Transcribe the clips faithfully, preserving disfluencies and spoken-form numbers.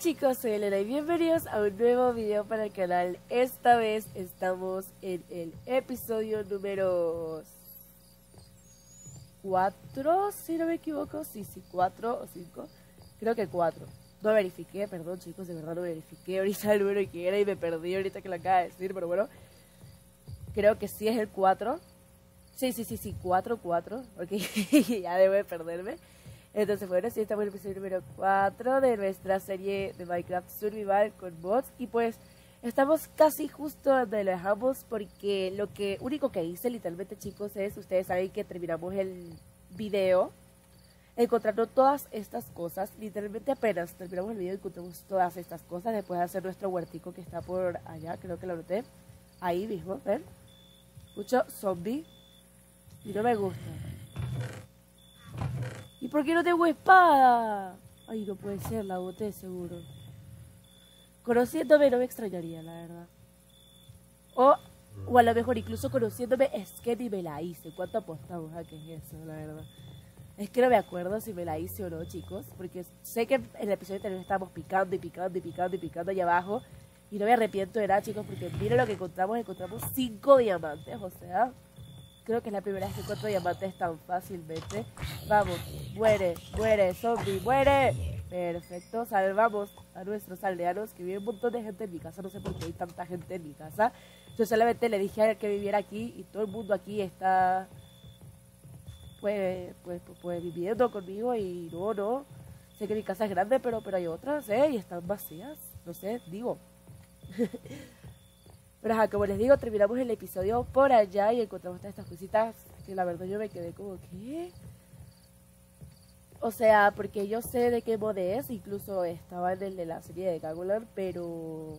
chicos, soy Elena y bienvenidos a un nuevo video para el canal. Esta vez estamos en el episodio número cuatro, si no me equivoco. Sí, sí, cuatro o cinco. Creo que cuatro. No verifiqué, perdón chicos, de verdad no verifiqué ahorita el número que era y me perdí ahorita que lo acaba de decir, pero bueno. Creo que sí es el cuatro. Sí, sí, sí, sí, cuatro, cuatro. Ok, ya debo de perderme. Entonces, bueno, sí, estamos en el episodio número cuatro de nuestra serie de Minecraft Survival con mods. Y pues, estamos casi justo donde lo dejamos porque lo que único que hice, literalmente, chicos, es, ustedes saben que terminamos el video encontrando todas estas cosas. Literalmente apenas terminamos el video encontramos todas estas cosas después de hacer nuestro huertico que está por allá, creo que lo noté. Ahí mismo, ¿ven? Mucho zombie. Y no me gusta. ¿Y por qué no tengo espada? Ay, no puede ser, la boté seguro. Conociéndome no me extrañaría, la verdad. O, o a lo mejor incluso conociéndome es que ni me la hice. ¿Cuánto apostamos a que es eso, la verdad? Es que no me acuerdo si me la hice o no, chicos. Porque sé que en el episodio anterior estábamos picando y picando y picando y picando allá abajo. Y no me arrepiento de nada, chicos, porque miren lo que encontramos. Encontramos cinco diamantes, o sea... Creo que es la primera vez que encuentro diamantes tan fácilmente. Vamos, muere, muere, zombie, muere. Perfecto, salvamos a nuestros aldeanos, que vive un montón de gente en mi casa. No sé por qué hay tanta gente en mi casa. Yo solamente le dije a él que viviera aquí y todo el mundo aquí está pues, pues, pues, pues viviendo conmigo y no, no. Sé que mi casa es grande, pero, pero hay otras, ¿eh? Y están vacías, no sé, digo. Pero ajá, como les digo, terminamos el episodio por allá y encontramos todas estas cositas que la verdad yo me quedé como, ¿qué? O sea, porque yo sé de qué mod es, incluso estaba en el de la serie de Gagolan, pero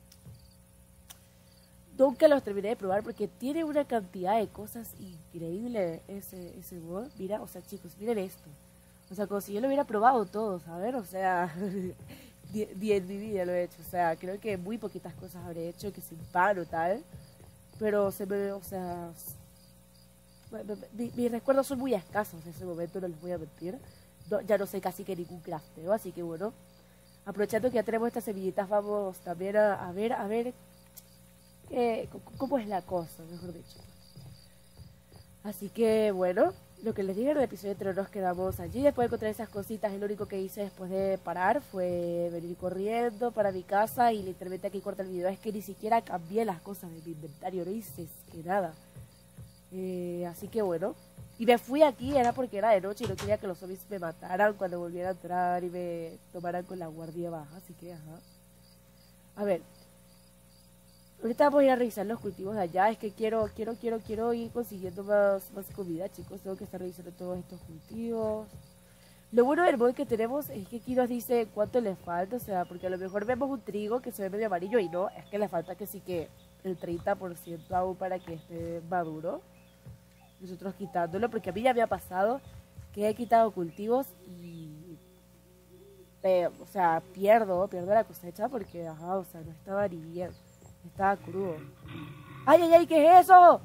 nunca los terminé de probar porque tiene una cantidad de cosas increíbles ese, ese mod. Mira, o sea, chicos, miren esto. O sea, como si yo lo hubiera probado todo, ¿saben? O sea... Ni en mi vida lo he hecho, o sea, creo que muy poquitas cosas habré hecho, que sin pan o tal, pero se me, o sea, mi, mis recuerdos son muy escasos en ese momento, no les voy a mentir, no, ya no sé casi que ningún crafteo, así que bueno, aprovechando que ya tenemos estas semillitas, vamos también a, a ver, a ver, eh, cómo es la cosa, mejor dicho. Así que bueno, lo que les dije en el episodio anterior, nos quedamos allí después de encontrar esas cositas. Y lo único que hice después de parar fue venir corriendo para mi casa. Y literalmente aquí corta el video, es que ni siquiera cambié las cosas de mi inventario, no hice que nada. eh, Así que bueno, y me fui aquí, era porque era de noche y no quería que los zombies me mataran cuando volviera a entrar y me tomaran con la guardia baja. Así que ajá. A ver, ahorita vamos a ir a revisar los cultivos de allá. Es que quiero, quiero, quiero, quiero ir consiguiendo más, más comida, chicos. Tengo que estar revisando todos estos cultivos. Lo bueno del mod que tenemos es que aquí nos dice cuánto le falta. O sea, porque a lo mejor vemos un trigo que se ve medio amarillo y no. Es que le falta que sí que el treinta por ciento aún para que esté maduro. Nosotros quitándolo, porque a mí ya me ha pasado que he quitado cultivos y... Eh, o sea, pierdo, pierdo la cosecha porque, ajá, o sea, no estaba ni bien. Estaba crudo. ¡Ay, ay, ay! ¿Qué es eso?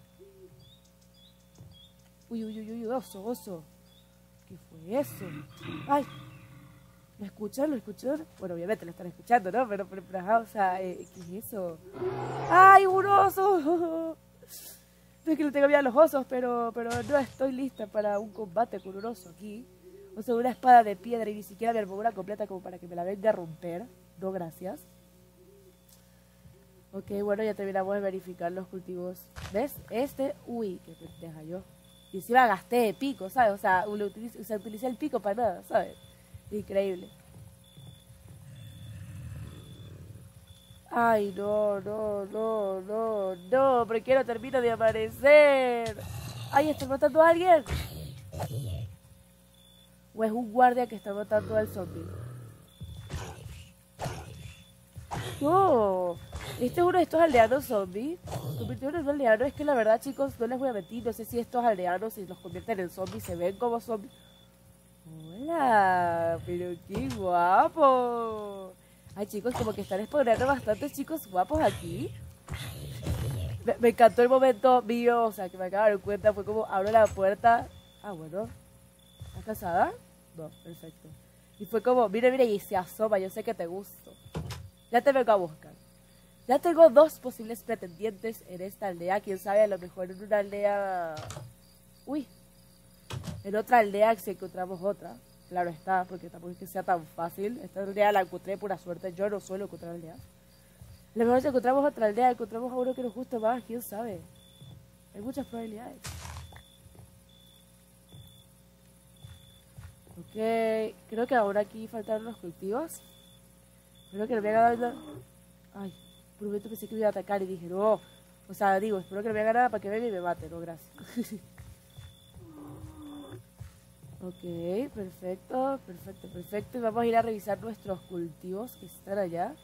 Uy, uy, uy, uy, oso, oso. ¿Qué fue eso? ¡Ay! ¿Lo escuchan? ¿Lo escuchan? Bueno, obviamente lo están escuchando, ¿no? Pero, pero, pero ajá, o sea, eh, ¿qué es eso? ¡Ay, un oso! No es que no tengo miedo a los osos, pero, pero no estoy lista para un combate con un oso aquí. O sea, una espada de piedra y ni siquiera mi armadura completa como para que me la venga a romper. No, gracias. Ok, bueno, ya terminamos de verificar los cultivos. ¿Ves? Este, uy, qué pendeja yo. Y encima gasté de pico, ¿sabes? O sea, utilicé, o sea, utilicé el pico para nada, ¿sabes? Increíble. Ay, no, no, no, no, no, ¿por qué no termino de amanecer? Ay, ¿estoy matando a alguien? ¿O es un guardia que está matando al zombie? No, este es uno de estos aldeanos zombies. Convirtieron en un aldeano. Es que la verdad, chicos, no les voy a mentir. No sé si estos aldeanos, si los convierten en zombies, se ven como zombies. Hola, pero qué guapo. Ay, chicos, como que están explorando bastantes chicos guapos aquí. Me, me encantó el momento mío, o sea, que me acabo de dar cuenta. Fue como abro la puerta. Ah, bueno. ¿Estás casada? No, perfecto. Y fue como, mire, mire, y se asoma, yo sé que te gusto. Ya te vengo a buscar. Ya tengo dos posibles pretendientes en esta aldea. Quién sabe, a lo mejor en una aldea... Uy. En otra aldea si encontramos otra. Claro está, porque tampoco es que sea tan fácil. Esta aldea la encontré pura suerte. Yo no suelo encontrar aldeas. A lo mejor si encontramos otra aldea, encontramos a uno que nos guste más. Quién sabe. Hay muchas probabilidades. Ok. Creo que ahora aquí faltaron los cultivos. Creo que le voy a ganar... Ay. Por un momento pensé que me iba a atacar y dije, no, o sea, digo, espero que no me haga nada para que venga y me mate, no, gracias. Ok, perfecto, perfecto, perfecto. Y vamos a ir a revisar nuestros cultivos que están allá.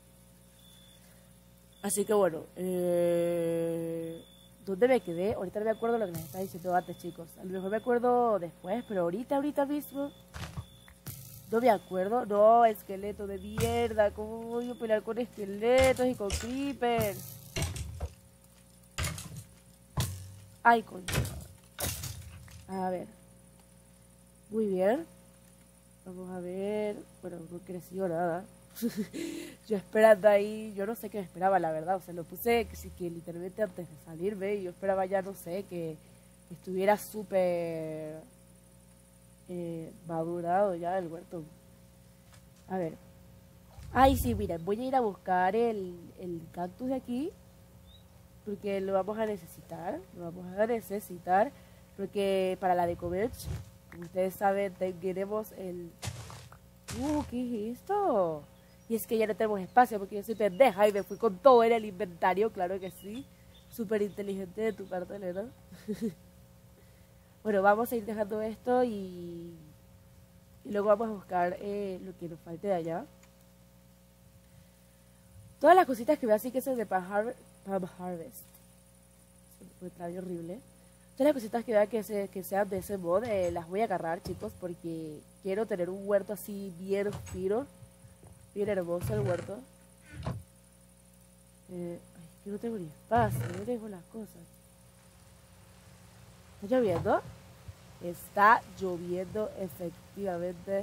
Así que bueno, eh, ¿dónde me quedé? Ahorita no me acuerdo lo que les estaba diciendo antes, chicos. A lo mejor me acuerdo después, pero ahorita, ahorita mismo... No me acuerdo. No, esqueleto de mierda. ¿Cómo voy a pelear con esqueletos y con creepers? Ay, coño. A ver. Muy bien. Vamos a ver. Bueno, no creció nada. Yo esperando ahí. Yo no sé qué me esperaba, la verdad. O sea, lo puse que sí que literalmente antes de salirme. Y yo esperaba ya, no sé, que estuviera súper... Eh, madurado ya el huerto. A ver. Ay, sí, miren, voy a ir a buscar el, el cactus de aquí. Porque lo vamos a necesitar. Lo vamos a necesitar. Porque para la decomer, como ustedes saben, tenemos el... Uh, ¿qué es esto? Y es que ya no tenemos espacio porque yo soy pendeja y me fui con todo en el inventario, claro que sí. Súper inteligente de tu parte, Elena. Bueno, vamos a ir dejando esto y, y luego vamos a buscar eh, lo que nos falte de allá. Todas las cositas que veo así que son de Palm Harvest. Palm Harvest. Me trae horrible. Todas las cositas que vea que, se, que sean de ese mod eh, las voy a agarrar, chicos, porque quiero tener un huerto así bien fino. Bien hermoso el huerto. Eh, ay, que no tengo ni espacio, no tengo las cosas. ¿Está lloviendo? Está lloviendo, efectivamente.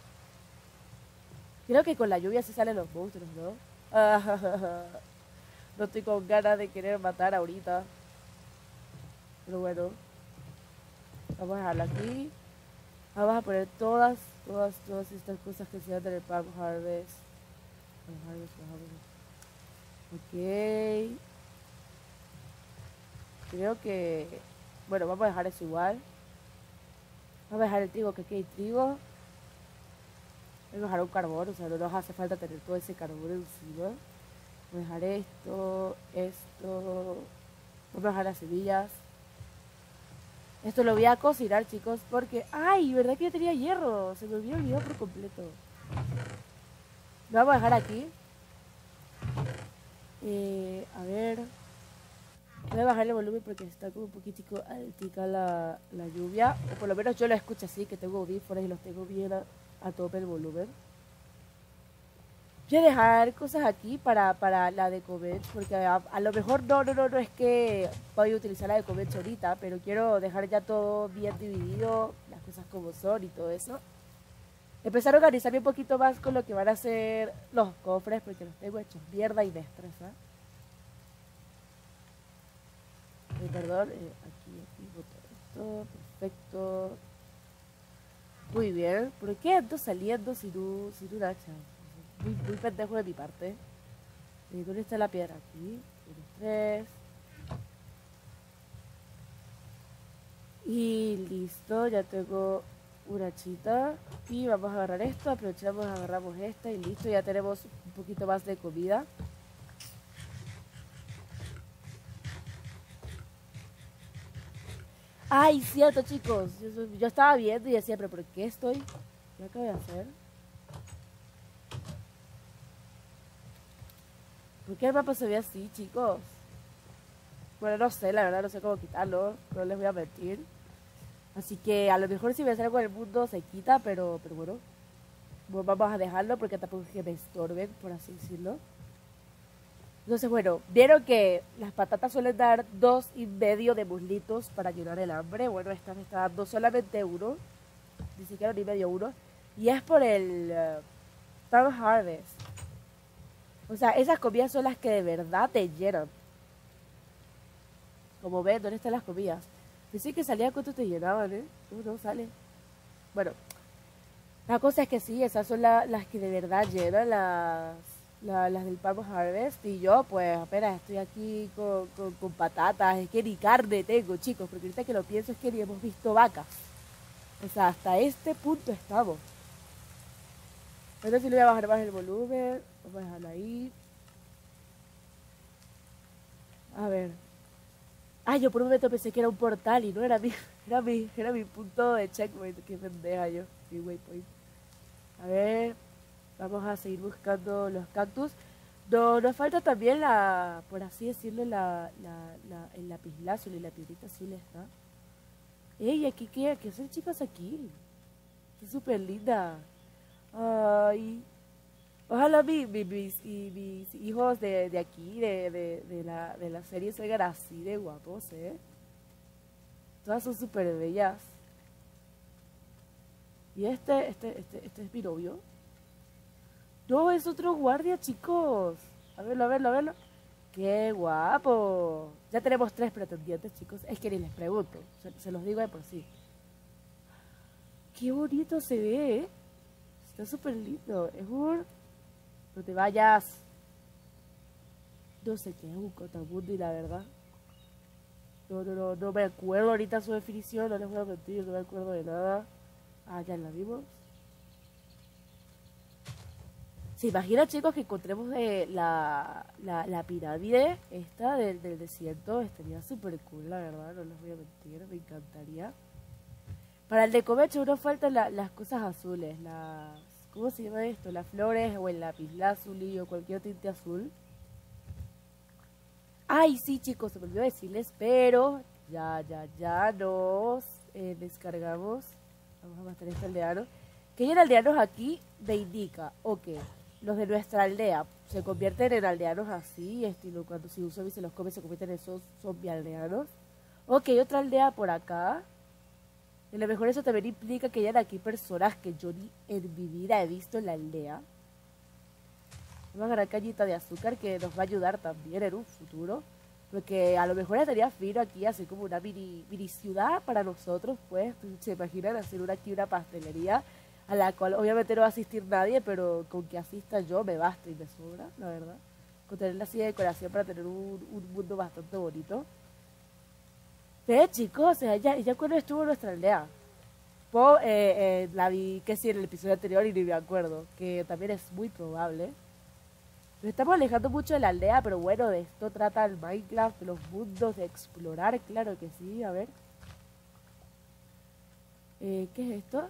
Creo que con la lluvia sí salen los monstruos, ¿no? No estoy con ganas de querer matar ahorita. Pero bueno. Vamos a dejarla aquí. Vamos a poner todas, todas, todas estas cosas que sean del Palm Harvest. Palm Harvest, Palm Harvest. Ok. Creo que... Bueno, vamos a dejar eso igual. Vamos a dejar el trigo, que aquí hay trigo. Vamos a dejar un carbón, o sea, no nos hace falta tener todo ese carbón encima. Vamos a dejar esto, esto. Vamos a dejar las semillas. Esto lo voy a cocinar, chicos, porque... ¡Ay! ¿Verdad que yo tenía hierro? Se me había olvidado por completo. Lo vamos a dejar aquí. Eh, a ver... Voy a bajar el volumen porque está como un poquitico altica la, la lluvia. O por lo menos yo lo escucho así, que tengo audífonos y los tengo bien a, a tope el volumen. Voy a dejar cosas aquí para, para la de comer, porque a, a lo mejor no, no, no, no es que voy a utilizar la de comer ahorita, pero quiero dejar ya todo bien dividido, las cosas como son y todo eso. Empezar a organizarme un poquito más con lo que van a ser los cofres, porque los tengo hechos mierda y me estresa. Eh, perdón, eh, aquí, aquí, boto esto, perfecto. Muy bien, ¿por qué ando saliendo sin un, sin un hacha? Muy, muy pendejo de mi parte. Eh, ¿Dónde está la piedra? Aquí, unos tres. Y listo, ya tengo una hachita. Y vamos a agarrar esto, aprovechamos, agarramos esta y listo, ya tenemos un poquito más de comida. Ay, cierto, chicos. Yo, yo estaba viendo y decía, pero ¿por qué estoy? ¿Qué acabo de hacer? ¿Por qué el mapa se ve así, chicos? Bueno, no sé, la verdad no sé cómo quitarlo. No les voy a mentir. Así que a lo mejor si me salgo del mundo se quita, pero, pero bueno. Bueno, vamos a dejarlo porque tampoco es que me estorben, por así decirlo. Entonces, bueno, vieron que las patatas suelen dar dos y medio de muslitos para llenar el hambre. Bueno, esta me está dando solamente uno. Ni siquiera ni medio uno. Y es por el uh, Farm Harvest. O sea, esas comidas son las que de verdad te llenan. Como ven, ¿dónde están las comidas? Pensé que salía cuánto te llenaban, ¿eh? No, no sale. Bueno, la cosa es que sí, esas son la, las que de verdad llenan, las, la, las del Farm Harvest. Y yo, pues, apenas estoy aquí con, con, con patatas. Es que ni carne tengo, chicos, porque ahorita que lo pienso es que ni hemos visto vacas. O sea, hasta este punto estamos. Entonces sí le voy a bajar más el volumen. Vamos a dejarlo ahí. A ver. Ah, yo por un momento pensé que era un portal y no era mi, era mi, era mi punto de checkpoint. Qué pendeja yo. Mi waypoint. A ver. Vamos a seguir buscando los cactus. No, nos falta también la, por así decirlo, la, la, la, el lapislázuli, la piedrita azul está. Ey, aquí qué, ¿qué hacen chicas aquí? Está súper linda. Ay, ojalá mi, mi- mis, y mis hijos de, de aquí, de, de, de la, de la serie, salgan así de guapos, ¿eh? Todas son súper bellas. Y este, este, este, este es mi novio. No, es otro guardia, chicos. A verlo, a verlo, a verlo. ¡Qué guapo! Ya tenemos tres pretendientes, chicos. Es que ni les pregunto. Se, se los digo de por sí. ¡Qué bonito se ve, eh! Está súper lindo. Es un... No te vayas. No sé qué es un cotamundi, la verdad. No, no, no, no me acuerdo ahorita su definición, no les voy a mentir, no me acuerdo de nada. Ah, ya la vimos. ¿Se imagina, chicos, que encontremos eh, la, la, la pirámide esta del, del desierto? Estaría súper cool, la verdad, no les voy a mentir, me encantaría. Para el de Comecho nos faltan la- las cosas azules, las... ¿Cómo se llama esto? Las flores o el lapislázuli o cualquier tinte azul. Ay, sí, chicos, se me olvidó decirles, pero ya, ya, ya nos eh, descargamos. Vamos a mostrar este aldeano. Que hay aldeanos aquí me indica, ok, los de nuestra aldea se convierten en aldeanos así, estilo cuando si un zombie se los come se convierten en esos zombie aldeanos. Ok, otra aldea por acá. Y a lo mejor eso también implica que hayan aquí personas que yo ni en mi vida he visto en la aldea. Una gran cañita de azúcar que nos va a ayudar también en un futuro. Porque a lo mejor estaría fino aquí hacer como una mini, mini ciudad para nosotros, pues. Se imaginan hacer una, aquí una pastelería a la cual obviamente no va a asistir nadie, pero con que asista yo me basta y me sobra, la verdad. Con tenerla así de decoración para tener un, un mundo bastante bonito. Ve, chicos, ella, ella cuando estuvo en nuestra aldea. Po, eh, eh, la vi que sí en el episodio anterior y ni me acuerdo, que también es muy probable. Nos estamos alejando mucho de la aldea, pero bueno, de esto trata el Minecraft, de los mundos, de explorar, claro que sí, a ver. Eh, ¿Qué es esto?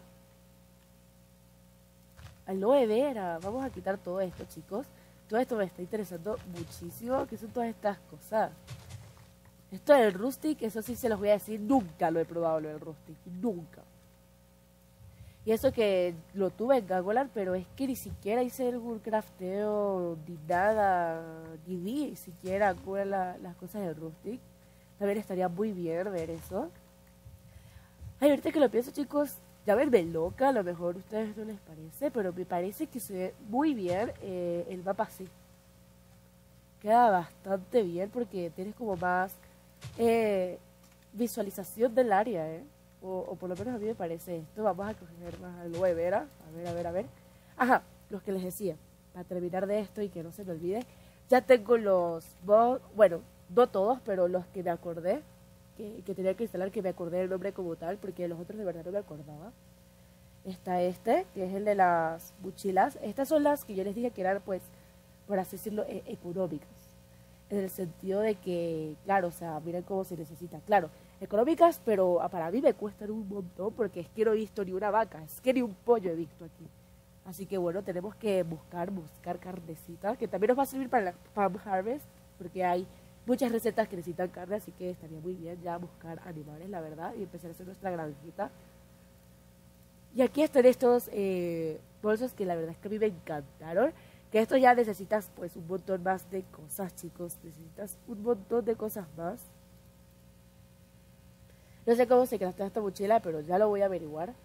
Aloe vera, vamos a quitar todo esto, chicos. Todo esto me está interesando muchísimo, ¿qué son todas estas cosas? Esto del rustic, eso sí se los voy a decir, nunca lo he probado lo del rustic, nunca. Y eso que lo tuve en Gagoland, pero es que ni siquiera hice algún crafteo, ni nada, ni vi siquiera cuál la, las cosas del rustic. También estaría muy bien ver eso. Ay, ahorita que lo pienso, chicos, ya verme loca, a lo mejor a ustedes no les parece, pero me parece que se ve muy bien eh, el mapa así. Queda bastante bien porque tienes como más eh, visualización del área, ¿eh? O, o por lo menos a mí me parece esto. Vamos a coger más aloe vera. A ver, a ver, a ver. Ajá, los que les decía. Para terminar de esto y que no se me olvide. Ya tengo los... bo- Bueno, no todos, pero los que me acordé. Que, que tenía que instalar, que me acordé del nombre como tal. Porque los otros de verdad no me acordaba. Está este, que es el de las mochilas. Estas son las que yo les dije que eran, pues, por así decirlo, e- económicas. En el sentido de que, claro, o sea, miren cómo se necesita. Claro, económicas, pero ah, para mí me cuestan un montón porque es que no he visto ni una vaca, es que ni un pollo he visto aquí. Así que bueno, tenemos que buscar, buscar carnecita, que también nos va a servir para la Farm Harvest, porque hay muchas recetas que necesitan carne, así que estaría muy bien ya buscar animales, la verdad, y empezar a hacer nuestra granjita. Y aquí están estos eh, bolsos que la verdad es que a mí me encantaron. Que esto ya necesitas pues un montón más de cosas, chicos. Necesitas un montón de cosas más. No sé cómo se craftea esta mochila, pero ya lo voy a averiguar.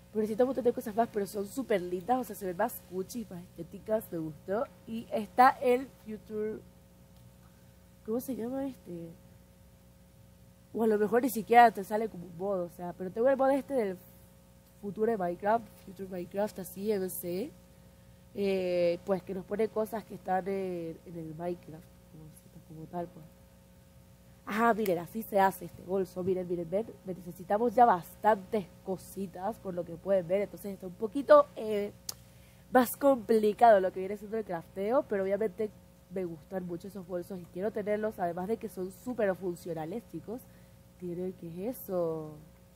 Pero necesito un montón de cosas más, pero son súper lindas, o sea, se ven más cuchi, más estéticas, me gustó. Y está el Future... ¿Cómo se llama este? O a lo mejor ni siquiera te sale como un mod, o sea, pero tengo el mod este del futuro de Minecraft, Future Minecraft, así, M C, eh, pues que nos pone cosas que están en, en el Minecraft, como, como tal, pues. Ah, miren, así se hace este bolso, miren, miren, ven, necesitamos ya bastantes cositas, por lo que pueden ver, entonces está un poquito eh, más complicado lo que viene siendo el crafteo, pero obviamente me gustan mucho esos bolsos y quiero tenerlos, además de que son súper funcionales, chicos. Miren, ¿qué es eso?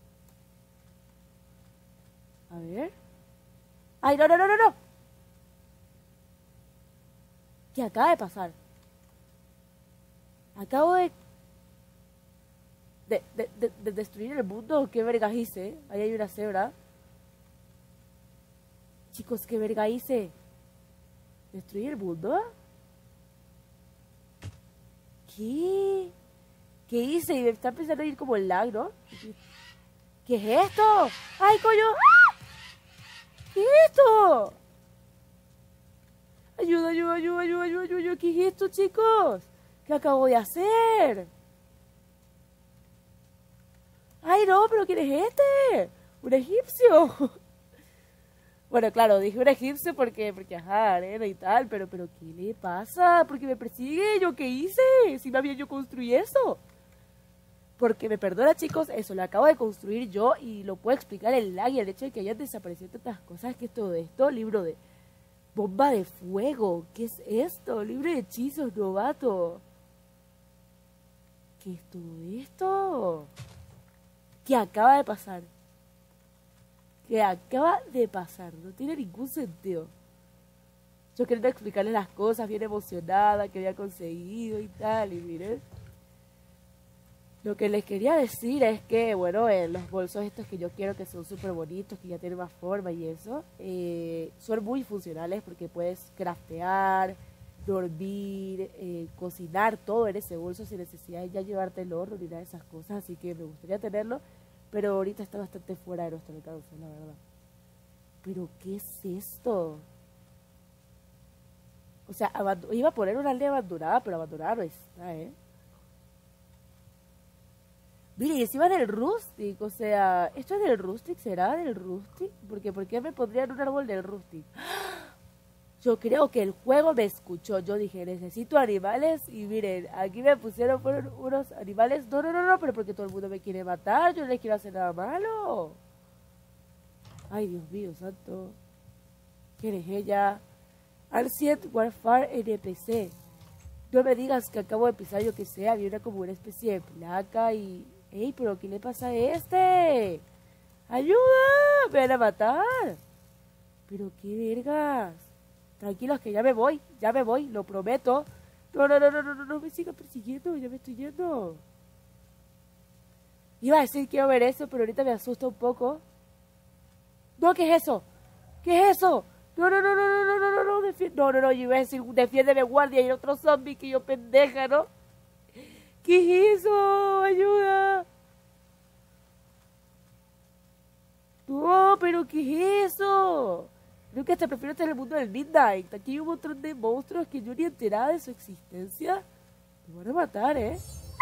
A ver. ¡Ay, no, no, no, no, no! ¿Qué acaba de pasar? Acabo de... De, de, de, de destruir el mundo. ¿Qué verga hice? Ahí hay una cebra. Chicos, ¿qué verga hice? ¿Destruir el mundo? ¿Qué? ¿Qué hice? Y me está empezando a ir como el lag, ¿no? ¿Qué es esto? ¡Ay, coño! ¡Ah! ¿Qué es esto? Ayuda, ayuda, ayuda, ayuda, ayuda, ayuda. ¿Qué es esto, chicos? ¿Qué acabo de hacer? ¡Ay, no! ¿Pero quién es este? ¡Un egipcio! Bueno, claro, dije un egipcio porque, porque ajá, arena y tal, pero, pero ¿qué le pasa? ¿Por qué me persigue? ¿Yo qué hice? Si más bien yo construí eso. Porque me perdona, chicos, eso lo acabo de construir yo y lo puedo explicar el lag y el hecho de que hayan desaparecido tantas cosas. Que es todo esto? Libro de bomba de fuego. ¿Qué es esto? Libro de hechizos, novato. ¿Qué es todo esto? ¿Qué acaba de pasar? ¿Qué acaba de pasar? No tiene ningún sentido. Yo quería explicarles las cosas bien emocionada que había conseguido y tal, y miren. Lo que les quería decir es que, bueno, eh, los bolsos estos que yo quiero, que son súper bonitos, que ya tienen más forma y eso, eh, son muy funcionales porque puedes craftear, dormir, eh, cocinar todo en ese bolso sin necesidad de ya llevarte el horno ni nada de esas cosas, así que me gustaría tenerlo, pero ahorita está bastante fuera de nuestro alcance, la verdad. ¿Pero qué es esto? O sea, iba a poner una aldea abandonada, pero abandonada no está, ¿eh? Mire, y encima del Rustic, o sea, ¿esto es del Rustic? ¿Será del Rustic? Porque ¿por qué me pondrían un árbol del Rustic? Yo creo que el juego me escuchó. Yo dije, necesito animales. Y miren, aquí me pusieron fueron unos animales. No, no, no, no, pero porque todo el mundo me quiere matar. Yo no les quiero hacer nada malo. Ay, Dios mío, santo. ¿Quién es ella? Ancient Warfare N P C. No me digas que acabo de pisar, yo que sé. Había una como una especie de placa y... ¡Ey, pero qué le pasa a este! ¡Ayuda! ¡Me van a matar! ¿Pero qué vergas? Tranquilos que ya me voy, ya me voy, lo prometo. No, no, no, no, no, no, no me sigan persiguiendo, ya me estoy yendo. Iba a decir quiero ver eso, pero ahorita me asusta un poco. No, ¿qué es eso? ¿Qué es eso? No, no, no, no, no, no, no, no, no, defi- no, no, no, yo iba a decir defiéndeme guardia y otro zombie que yo pendeja, ¿no? ¿Qué es eso? ¡Ayuda! No, pero ¿qué es eso? Creo que hasta prefiero estar en el mundo del Midnight. Aquí hay un montón de monstruos que yo ni enterada de su existencia. Me van a matar, ¿eh?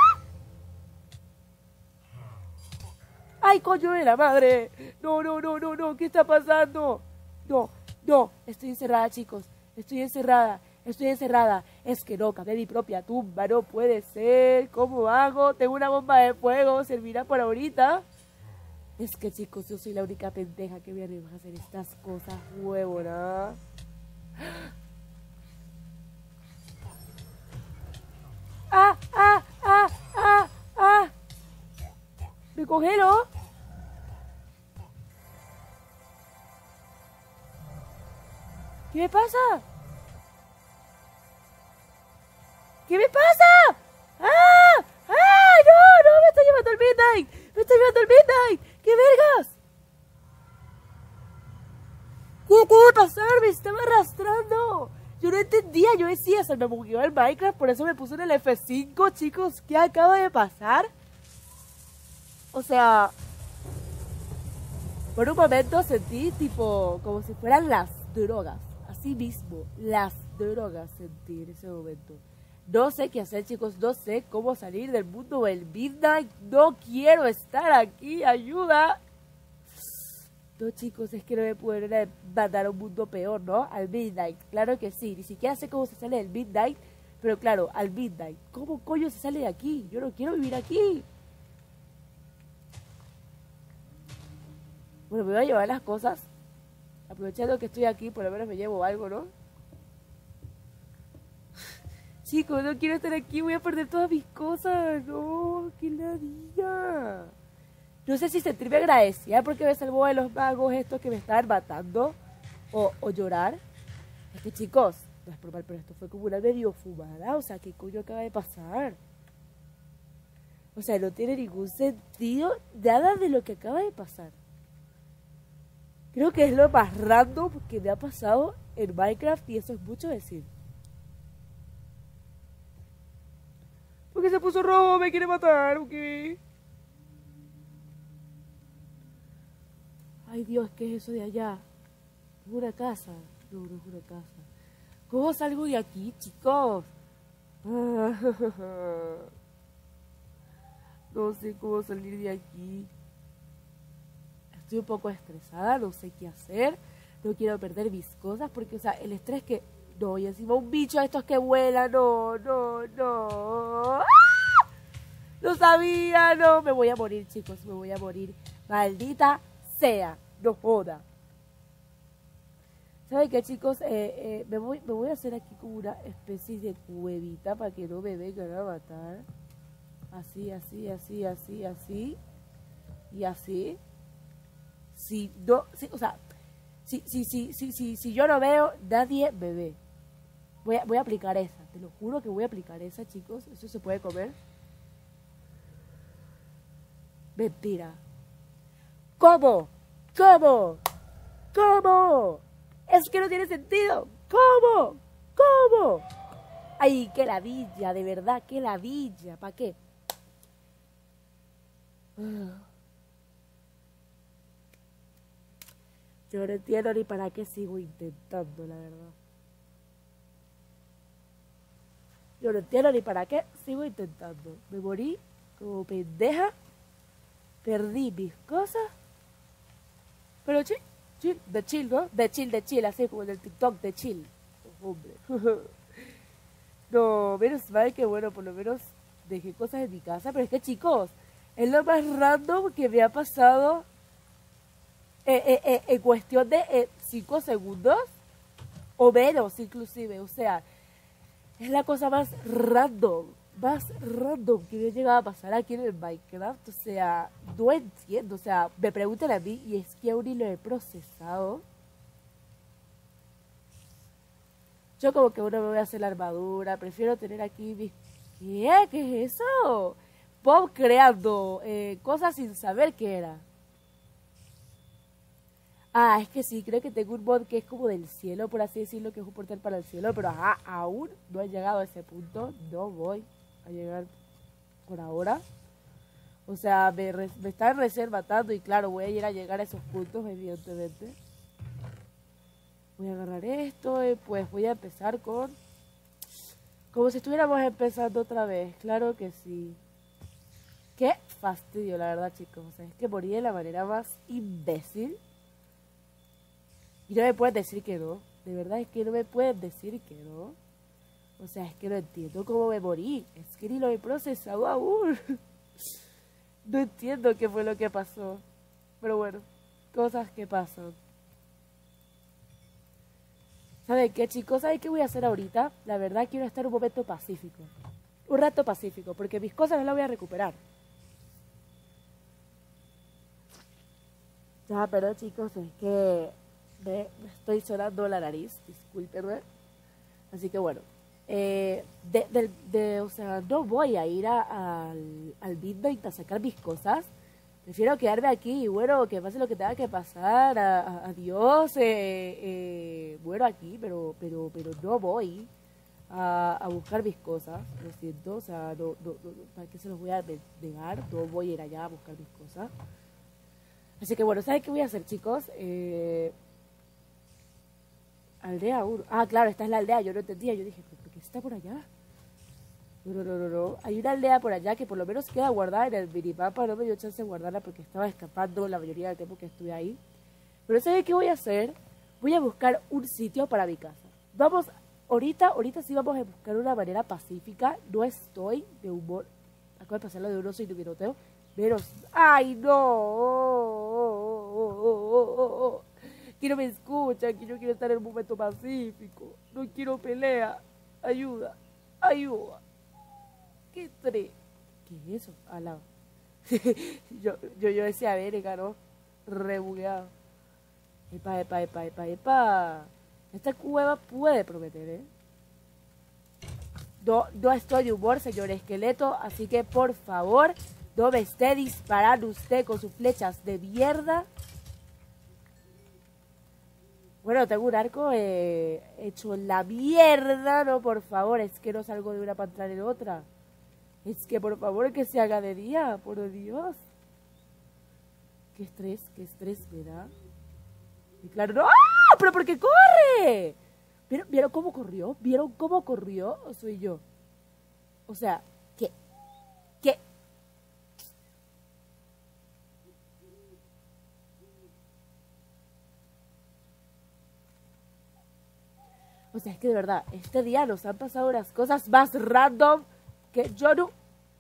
¡Ay, coño de la madre! No, no, no, no, no, ¿qué está pasando? No, no, estoy encerrada, chicos. Estoy encerrada. Estoy encerrada. Es que no, cabe mi propia tumba. No puede ser. ¿Cómo hago? Tengo una bomba de fuego. ¿Servirá por ahorita? Es que, chicos, yo soy la única pendeja que me anima a hacer estas cosas, huevona. ¡Ah, ah, ah, ah, ah! ¡Me congelo! ¿Qué me pasa? ¿Qué me pasa? ¡Ah! ¡Ah! ¡No! ¡No! ¡Me está llevando el Midnight! ¡Me está llevando el Midnight! ¡Qué vergas! ¿Qué acaba de pasar? Me estaba arrastrando. Yo no entendía. Yo decía, se me bugueó el Minecraft, por eso me puse en el F cinco, chicos. ¿Qué acaba de pasar? O sea... Por un momento sentí tipo como si fueran las drogas. Así mismo, las drogas sentí en ese momento. No sé qué hacer, chicos, no sé cómo salir del mundo del Midnight. No quiero estar aquí, ayuda. No, chicos, es que no me pueden mandar a un mundo peor, ¿no? Al Midnight, claro que sí. Ni siquiera sé cómo se sale del Midnight, pero claro, al Midnight. ¿Cómo coño se sale de aquí? Yo no quiero vivir aquí. Bueno, me voy a llevar las cosas. Aprovechando que estoy aquí, por lo menos me llevo algo, ¿no? Chicos, no quiero estar aquí, voy a perder todas mis cosas. No, qué ladilla. No sé si sentirme agradecida porque me salvó de los magos estos que me estaban matando. O, o llorar. Es que, chicos, no es por mal, pero esto fue como una medio fumada. O sea, ¿qué coño acaba de pasar? O sea, no tiene ningún sentido nada de lo que acaba de pasar. Creo que es lo más random que me ha pasado en Minecraft y eso es mucho decir. ¿Por qué se puso rojo? ¿Me quiere matar? ¿O qué? Ay, Dios, ¿qué es eso de allá? ¿Es una casa? No, no es una casa. ¿Cómo salgo de aquí, chicos? No sé cómo salir de aquí. Estoy un poco estresada, no sé qué hacer. No quiero perder mis cosas porque, o sea, el estrés que... No, y encima un bicho de estos que vuelan. No, no, no. ¡Ah! No sabía, no. Me voy a morir, chicos, me voy a morir. Maldita sea, no joda. ¿Saben qué, chicos? Eh, eh, me, voy, me voy a hacer aquí como una especie de cuevita para que no me vengan a matar. Así, así, así, así, así. Y así. Si no, si, o sea, si, si, si, si, si, si yo no veo, nadie me ve. Voy a, voy a aplicar esa, te lo juro que voy a aplicar esa, chicos. ¿Eso se puede comer? Mentira. ¿Cómo? ¿Cómo? ¿Cómo? Es que no tiene sentido. ¿Cómo? ¿Cómo? Ay, qué ladilla, de verdad, qué ladilla. ¿Para qué? Yo no entiendo ni para qué sigo intentando, la verdad. Yo no entiendo ni para qué sigo intentando. Me morí como pendeja. Perdí mis cosas. Pero chill, chill, de chill, ¿no? De chill, de chill, así como en el TikTok de chill. Oh, hombre. No, menos mal que bueno, por lo menos dejé cosas en mi casa. Pero es que, chicos, es lo más random que me ha pasado eh, eh, eh, en cuestión de cinco segundos. O menos, inclusive. O sea, es la cosa más random. Más random que me ha llegado a pasar aquí en el Minecraft. O sea, no entiendo. O sea, me preguntan a mí y es que aún ni lo he procesado. Yo como que uno me voy a hacer la armadura. Prefiero tener aquí mis... ¿Qué? ¿Qué es eso? Bob creando eh, cosas sin saber qué era. Ah, es que sí, creo que tengo un mod que es como del cielo, por así decirlo, que es un portal para el cielo. Pero ajá, aún no he llegado a ese punto. No voy a llegar por ahora. O sea, me, re, me están recién matando y claro, voy a ir a llegar a esos puntos, evidentemente. Voy a agarrar esto y pues voy a empezar con... Como si estuviéramos empezando otra vez, claro que sí. Qué fastidio, la verdad, chicos. O sea, es que morí de la manera más imbécil. Y no me pueden decir que no. De verdad es que no me pueden decir que no. O sea, es que no entiendo cómo me morí. Es que ni lo he procesado aún. No entiendo qué fue lo que pasó. Pero bueno, cosas que pasan. ¿Saben qué, chicos? ¿Saben qué voy a hacer ahorita? La verdad quiero estar un momento pacífico. Un rato pacífico, porque mis cosas no las voy a recuperar. Ya, pero chicos, es que me, me estoy sonando la nariz, discúlpenme. Así que bueno, eh, de, de, de, o sea, no voy a ir a, al, al Midnight a sacar mis cosas. Prefiero quedarme aquí y bueno, que pase lo que tenga que pasar. A, a, adiós, eh, eh, bueno aquí, pero, pero, pero no voy a, a buscar mis cosas. Lo siento, o sea, no, no, no, ¿para qué se los voy a negar? No voy a ir allá a buscar mis cosas. Así que bueno, ¿saben qué voy a hacer, chicos? Eh, aldea uno. Ah, claro, esta es la aldea. Yo no entendía. Yo dije, ¿por qué está por allá? No, no, no, no, no. Hay una aldea por allá que por lo menos queda guardada en el minimapa. No me dio chance de guardarla porque estaba escapando la mayoría del tiempo que estuve ahí. Pero ¿saben qué voy a hacer? Voy a buscar un sitio para mi casa. Vamos, ahorita, ahorita sí vamos a buscar una manera pacífica. No estoy de humor. Acabo de pasar lo de un oso y de un minoteo. Pero, ¡ay, no! Oh, oh, oh, oh, oh. Que no me escuchan, que yo quiero estar en un momento pacífico. No quiero pelea. Ayuda, ayuda. ¿Qué estrés? ¿Qué es eso? Al lado. yo, yo, yo decía, verga, ¿no? Rebugueado. Epa, epa, epa, epa, epa. Esta cueva puede prometer, ¿eh? No, no estoy de humor, señor esqueleto, así que por favor, no me esté disparando usted con sus flechas de mierda. Bueno, tengo un arco eh, hecho en la mierda, no, por favor, es que no salgo de una para entrar en otra. Es que por favor que se haga de día, por Dios. Qué estrés, qué estrés me da. Y claro, no, ¡ah! ¿Pero por qué corre? ¿Vieron, ¿Vieron cómo corrió? ¿Vieron cómo corrió? ¿O soy yo? O sea, ¿qué? ¿Qué? O sea, es que de verdad, este día nos han pasado unas cosas más random que yo no...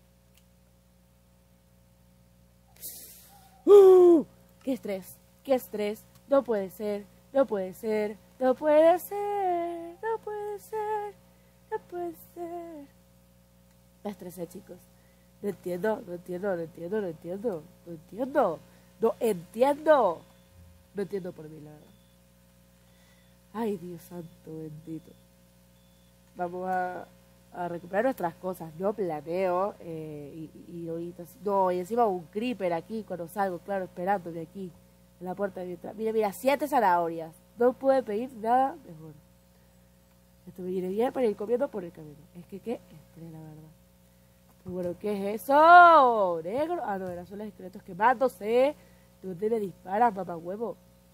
¡Uh! ¡Qué estrés! ¡Qué estrés! No puede ser, no puede ser, no puede ser, no puede ser, no puede ser. Me estresé, chicos. No entiendo, no entiendo, no entiendo, no entiendo, no entiendo, no entiendo. No entiendo por mi lado. Ay, Dios santo bendito. Vamos a, a recuperar nuestras cosas. No planeo. Eh, y, y ahorita... No, y encima un creeper aquí cuando salgo, claro, esperándome aquí. En la puerta de mi entrada. Mira, mira, siete zanahorias. No pude pedir nada mejor. Esto me viene bien para ir comiendo por el camino. Es que qué estrés, la verdad. Pero bueno, ¿qué es eso? Negro. Ah, no, eran solo los esqueletos quemándose. ¿Dónde me disparan, papá huevo?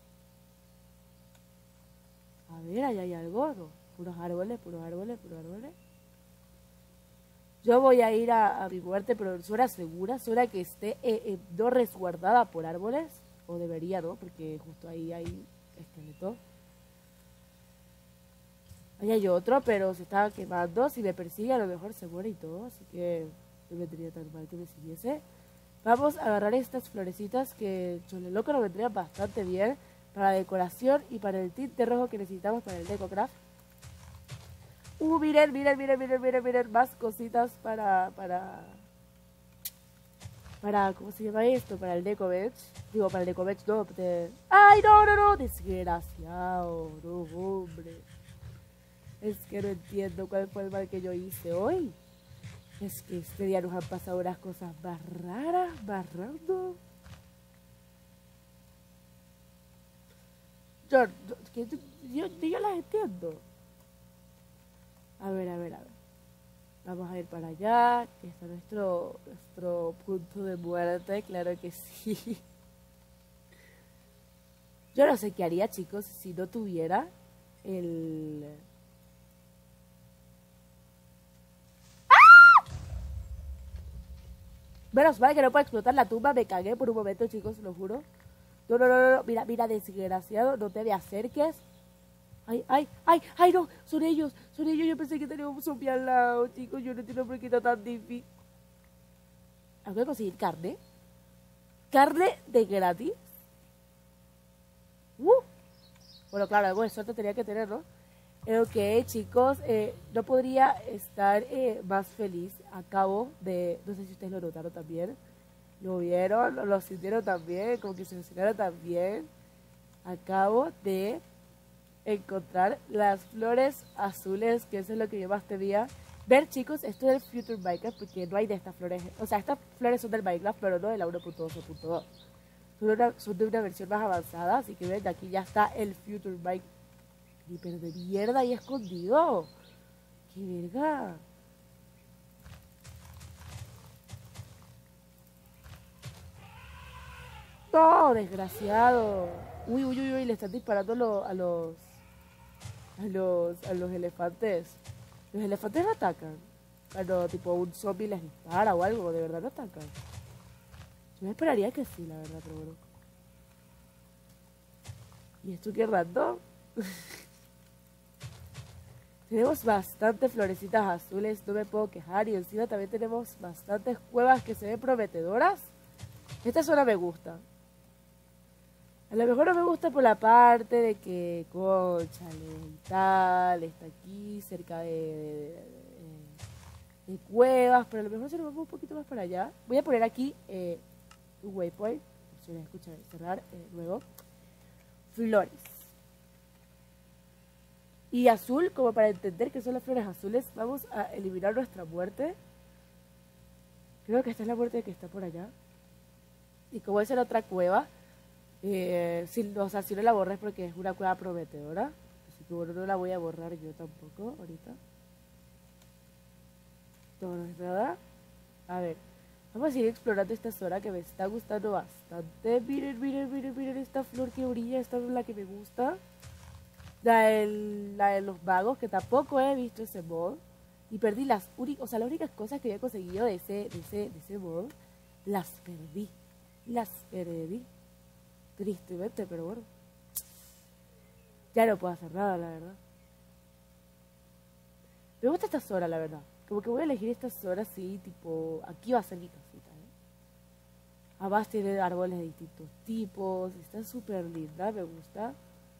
A ver, ahí hay algo, ¿no? Puros árboles, puros árboles, puros árboles. Yo voy a ir a, a mi muerte, pero suena segura, suena que esté eh, eh, no resguardada por árboles. O debería, ¿no? Porque justo ahí hay esqueleto. Ahí hay otro, pero se estaba quemando. Si me persigue, a lo mejor se muere y todo. Así que no vendría tan mal que me siguiese. Vamos a agarrar estas florecitas que chole loco nos vendrían bastante bien para la decoración y para el tinte rojo que necesitamos para el DecoCraft. Uh, miren, miren, miren, miren, miren, miren, más cositas para, para, para, ¿cómo se llama esto? Para el DecoBedge. Digo, para el DecoBedge, no, de... ¡Ay, no, no, no! Desgraciado, no, hombre. Es que no entiendo cuál fue el mal que yo hice hoy. Es que este día nos han pasado unas cosas más raras, más random. Yo, yo, yo, yo las entiendo. A ver, a ver, a ver. Vamos a ir para allá, que está nuestro, nuestro punto de muerte, claro que sí. Yo no sé qué haría, chicos, si no tuviera el... ¡Ah! Menos mal que no puede explotar la tumba, me cagué por un momento, chicos, lo juro. No, no, no, no, mira, mira, desgraciado, no te me acerques. Ay, ay, ay, ay, no, son ellos, son ellos, yo pensé que teníamos un zombie al lado, chicos, yo no entiendo por qué está tan difícil. ¿Tengo que conseguir carne? ¿Carne de gratis? Uh. Bueno, claro, algo de suerte tenía que tener, ¿no? Eh, ok, chicos, eh, no podría estar eh, más feliz a cabo de, no sé si ustedes lo notaron también, lo vieron, lo, lo sintieron también, como que se emocionaron también, acabo de encontrar las flores azules, que eso es lo que yo más temía. Ver, chicos, esto es el Future Minecraft, porque no hay de estas flores, o sea, estas flores son del Minecraft, pero no de la uno punto dos punto dos. Son, una, son de una versión más avanzada, así que ven, aquí ya está el Future Minecraft. Pero de mierda ahí escondido. ¡Qué verga! ¡No, desgraciado! Uy, uy, uy, uy, le están disparando lo- a los... A los... A los elefantes. Los elefantes no atacan. Cuando tipo un zombie les dispara o algo, de verdad no atacan. Yo me esperaría que sí, la verdad, pero bueno. ¿Y esto qué random? Tenemos bastantes florecitas azules, no me puedo quejar. Y encima también tenemos bastantes cuevas que se ven prometedoras. Esta zona me gusta. A lo mejor no me gusta por la parte de que, cónchale, y tal, está aquí cerca de, de, de- de cuevas, pero a lo mejor se nos vamos un poquito más para allá. Voy a poner aquí eh, un waypoint, si les escuchan cerrar eh, luego. Flores. Y azul, como para entender que son las flores azules, vamos a eliminar nuestra muerte. Creo que esta es la muerte que está por allá. Y como es en otra cueva, eh, si, o sea, si no la borré es porque es una cueva prometedora. Así que bueno, no la voy a borrar yo tampoco ahorita. No, no es nada. A ver, vamos a seguir explorando esta zona que me está gustando bastante. Miren, miren, miren, miren esta flor que brilla. Esta es la que me gusta. La, del, la de los magos, que tampoco he visto ese mod. Y perdí las únicas, o sea, las únicas cosas que había conseguido de ese, de ese, de ese mod. Las perdí. Las perdí. Tristemente, pero bueno. Ya no puedo hacer nada, la verdad. Me gusta esta zona, la verdad. Como que voy a elegir esta zona así, tipo... Aquí va a ser mi casita, ¿eh? Además tiene árboles de distintos tipos. Está súper linda, me gusta.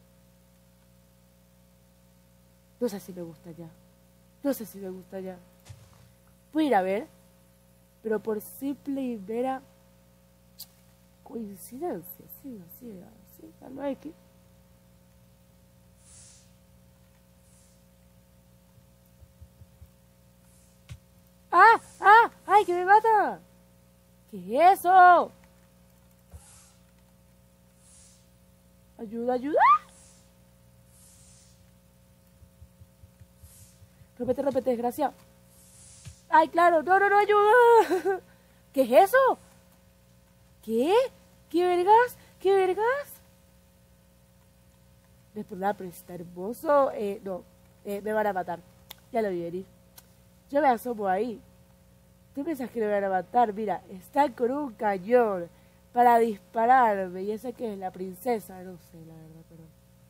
No sé si me gusta ya. No sé si me gusta ya. Voy a ir a ver. Pero por simple y mera coincidencia, sí, así, así, a lo X. ¡Ah! ¡Ah! ¡Ay, que me mata! ¿Qué es eso? Ayuda, ayuda. Rómpete, rómpete, desgraciado. ¡Ay, claro! ¡No, no, no, ayuda! ¿Qué es eso? ¿Qué? ¿Qué vergas? ¿Qué vergas? Después nada, pero está hermoso. Eh, no, eh, me van a matar. Ya lo vi venir. Yo me asomo ahí. ¿Tú piensas que me van a matar? Mira, está con un cañón para dispararme. Y esa que es la princesa, no sé, la verdad, pero...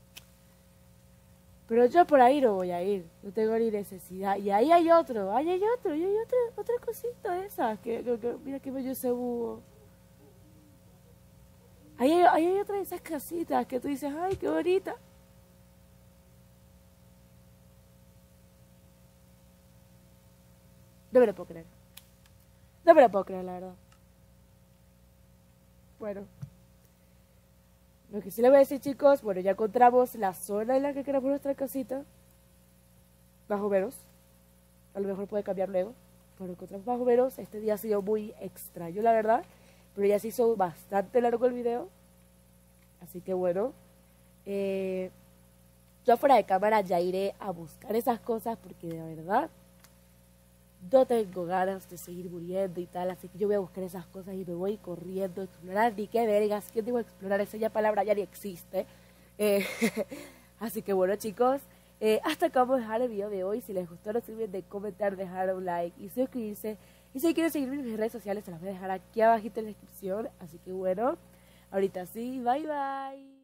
Pero yo por ahí no voy a ir. No tengo ni necesidad. Y ahí hay otro, ahí hay otro, y hay otra, otra cosita de esas. Que, que, que- mira que bello ese búho. Ahí hay, ahí hay otra de esas casitas que tú dices, ay, qué bonita. No me lo puedo creer. No me lo puedo creer, la verdad. Bueno. Lo que sí les voy a decir, chicos, bueno, ya encontramos la zona en la que queremos nuestra casita. Más o menos. A lo mejor puede cambiar luego. Pero encontramos más o menos. Este día ha sido muy extraño, la verdad. Pero ya se hizo bastante largo el video. Así que bueno. Eh, yo fuera de cámara ya iré a buscar esas cosas porque de verdad no tengo ganas de seguir muriendo y tal, así que yo voy a buscar esas cosas y me voy corriendo a explorar. Ni qué vergas, ¿quién digo explorar? Esa ya palabra ya ni existe. Eh, así que bueno, chicos, eh, hasta acá vamos a dejar el video de hoy. Si les gustó, no se olviden de comentar, dejar un like y suscribirse. Y si quieren seguirme en mis redes sociales, se las voy a dejar aquí abajito en la descripción. Así que bueno, ahorita sí, bye bye.